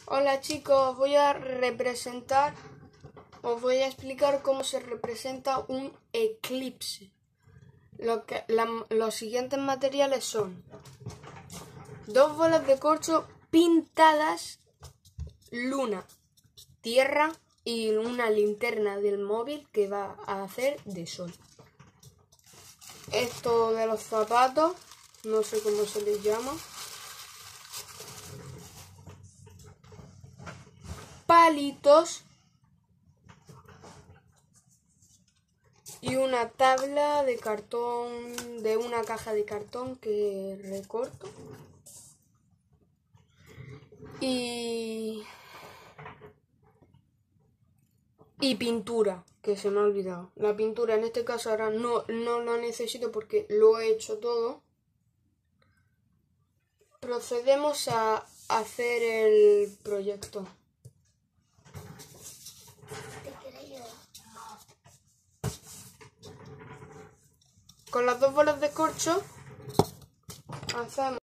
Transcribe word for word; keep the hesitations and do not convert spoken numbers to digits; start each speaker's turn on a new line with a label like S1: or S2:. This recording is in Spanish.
S1: Hola chicos, os voy a representar, os voy a explicar cómo se representa un eclipse. Lo que, la, los siguientes materiales son dos bolas de corcho pintadas, luna, tierra y una linterna del móvil que va a hacer de sol. Esto de los zapatos, no sé cómo se les llama. Palitos y una tabla de cartón, de una caja de cartón que recorto. Y, y pintura, que se me ha olvidado. La pintura en este caso ahora no, no la necesito porque lo he hecho todo. Procedemos a hacer el proyecto. Con las dos bolas de corcho hacemos